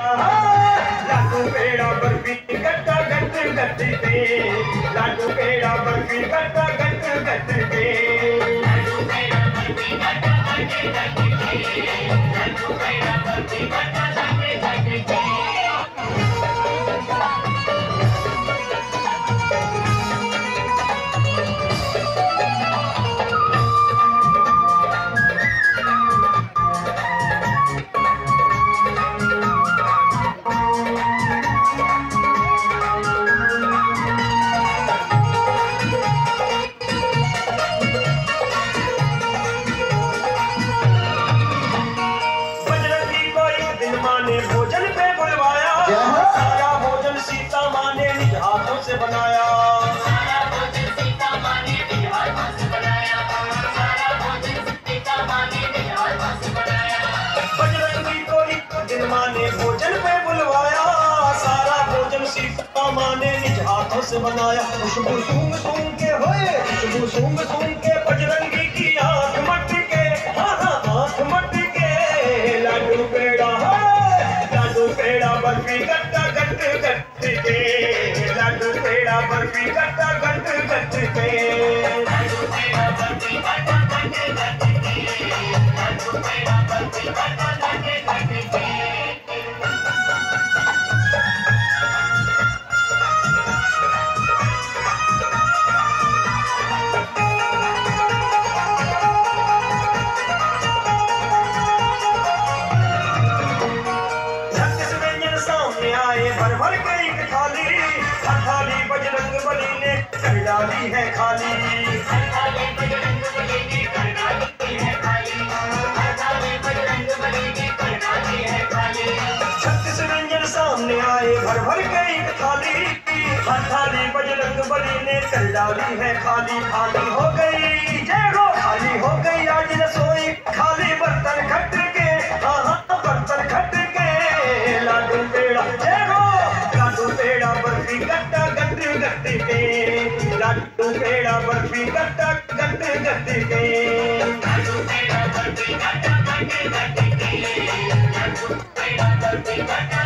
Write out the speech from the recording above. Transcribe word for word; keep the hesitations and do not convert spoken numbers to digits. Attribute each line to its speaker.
Speaker 1: लाडू पेड़ा बर्फी गट्टा गट गट के, लाडू पेड़ा बर्फी गट्टा गट गट के, लाडू पेड़ा बर्फी गट्टा गट गट के, लाडू पेड़ा बर्फी गट्टा गट गट के। भोजन पे बुलवाया, सारा भोजन सीता माँ ने निज हाथों से बनाया, सारा भोजन सीता माँ ने निज हाथों से बनाया, सारा भोजन सीता माँ ने निज हाथों से बनाया। बजरंगी को एक दिन माँ ने भोजन पे बुलवाया, सारा भोजन सीता माँ ने निज हाथों से बनाया। खुशबू सूंघ सूंघ के होए, खुशबू सूंघ सूंघ के बजरंगी की आँख मट के, हाँ हाँ आँख मट के, लाडू पेड़ा पेड़ा बर्फी गट्टा गट गट के, लाडू पेड़ा बर्फी गट्टा गट गट के, लाडू पेड़ा बर्फी गट्टा गट गट के, लाडू पेड़ा बर्फी गट्टा गट गट के। भर भर के एक थाली, हर थाली बजरंग बली ने कर डाली है खाली, हर थाली बजरंग बली ने कर डाली है खाली, हर थाली बजरंग बली ने कर डाली है खाली। छत्तीस व्यंजन सामने आए भर भर के एक थाली, हर थाली बजरंग बली ने कर डाली है खाली। खाली हो गई जय हो, खाली हो गई आज रसोई, खाली बर्तन खट के, हाँ हाँ बर्तन खट के, लाडू पेड़ा जय हो, लाडू पेड़ा बर्फी गट्टा गट गट के, लाडू पेड़ा बर्फी गट्टा गट गट के, लाडू पेड़ा बर्फी गट्टा गट गट के, लाडू पेड़ा बर्फी गट्टा